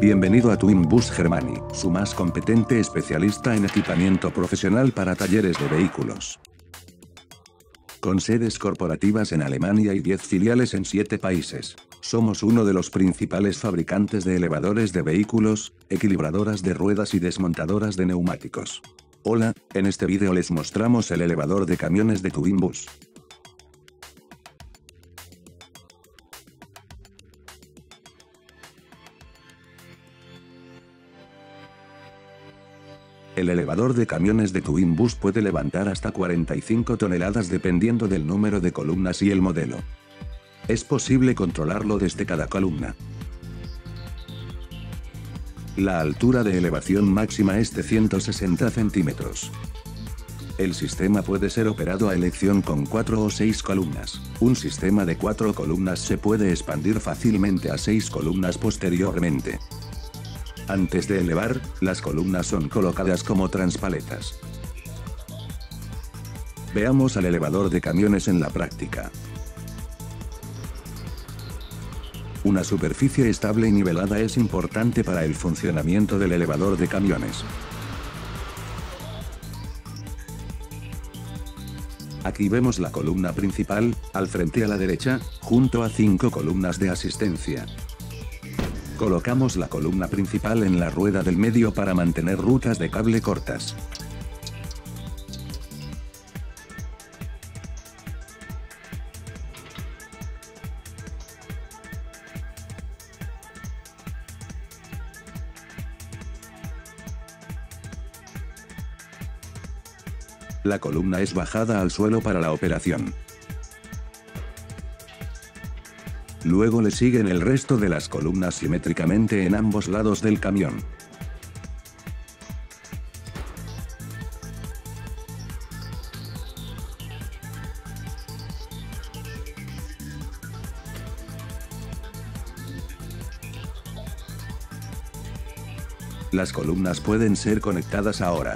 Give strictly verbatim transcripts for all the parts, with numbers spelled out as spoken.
Bienvenido a Twinbus Germany, su más competente especialista en equipamiento profesional para talleres de vehículos. Con sedes corporativas en Alemania y diez filiales en siete países. Somos uno de los principales fabricantes de elevadores de vehículos, equilibradoras de ruedas y desmontadoras de neumáticos. Hola, en este vídeo les mostramos el elevador de camiones de Twinbus. El elevador de camiones de Twinbus puede levantar hasta cuarenta y cinco toneladas dependiendo del número de columnas y el modelo. Es posible controlarlo desde cada columna. La altura de elevación máxima es de ciento sesenta centímetros. El sistema puede ser operado a elección con cuatro o seis columnas. Un sistema de cuatro columnas se puede expandir fácilmente a seis columnas posteriormente. Antes de elevar, las columnas son colocadas como transpaletas. Veamos al elevador de camiones en la práctica. Una superficie estable y nivelada es importante para el funcionamiento del elevador de camiones. Aquí vemos la columna principal, al frente a la derecha, junto a cinco columnas de asistencia. Colocamos la columna principal en la rueda del medio para mantener rutas de cable cortas. La columna es bajada al suelo para la operación. Luego le siguen el resto de las columnas simétricamente en ambos lados del camión. Las columnas pueden ser conectadas ahora.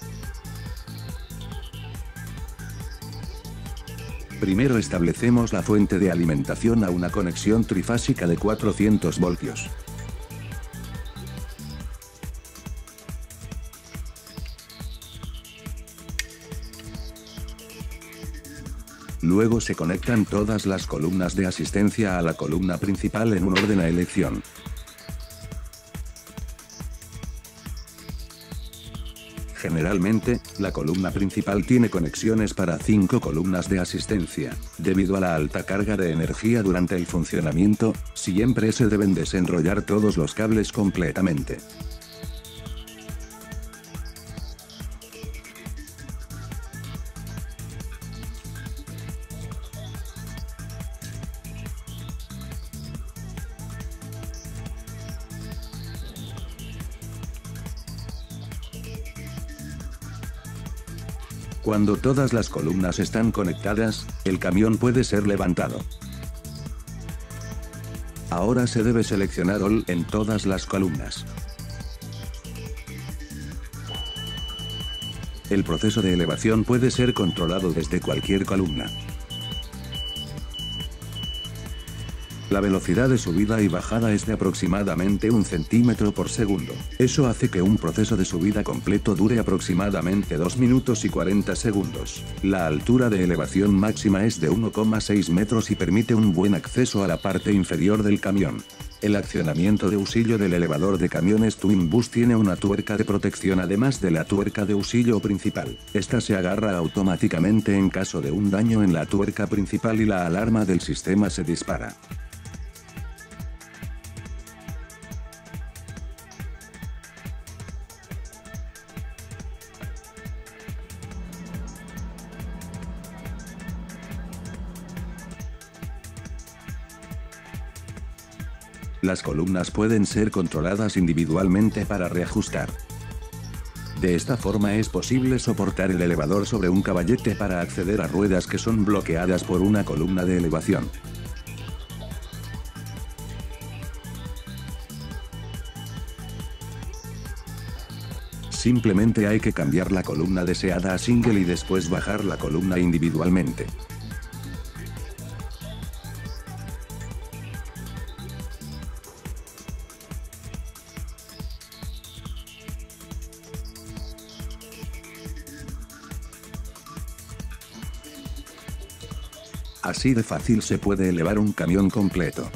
Primero establecemos la fuente de alimentación a una conexión trifásica de cuatrocientos voltios. Luego se conectan todas las columnas de asistencia a la columna principal en un orden a elección. Generalmente, la columna principal tiene conexiones para cinco columnas de asistencia. Debido a la alta carga de energía durante el funcionamiento, siempre se deben desenrollar todos los cables completamente. Cuando todas las columnas están conectadas, el camión puede ser levantado. Ahora se debe seleccionar All en todas las columnas. El proceso de elevación puede ser controlado desde cualquier columna. La velocidad de subida y bajada es de aproximadamente un centímetro por segundo. Eso hace que un proceso de subida completo dure aproximadamente dos minutos y cuarenta segundos. La altura de elevación máxima es de uno coma seis metros y permite un buen acceso a la parte inferior del camión. El accionamiento de auxilio del elevador de camiones Twinbus tiene una tuerca de protección además de la tuerca de auxilio principal. Esta se agarra automáticamente en caso de un daño en la tuerca principal y la alarma del sistema se dispara. Las columnas pueden ser controladas individualmente para reajustar. De esta forma es posible soportar el elevador sobre un caballete para acceder a ruedas que son bloqueadas por una columna de elevación. Simplemente hay que cambiar la columna deseada a single y después bajar la columna individualmente. Así de fácil se puede elevar un camión completo.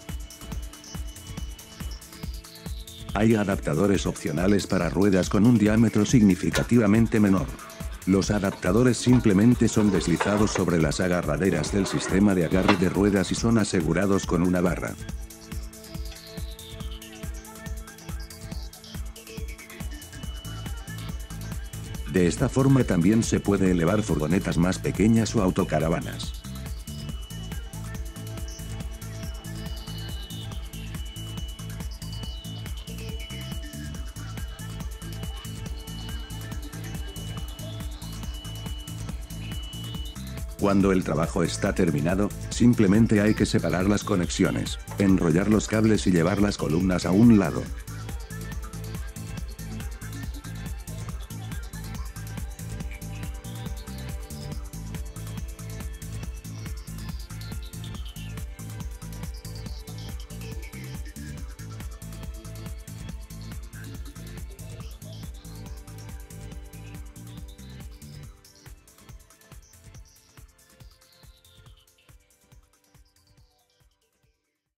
Hay adaptadores opcionales para ruedas con un diámetro significativamente menor. Los adaptadores simplemente son deslizados sobre las agarraderas del sistema de agarre de ruedas y son asegurados con una barra. De esta forma también se puede elevar furgonetas más pequeñas o autocaravanas. Cuando el trabajo está terminado, simplemente hay que separar las conexiones, enrollar los cables y llevar las columnas a un lado.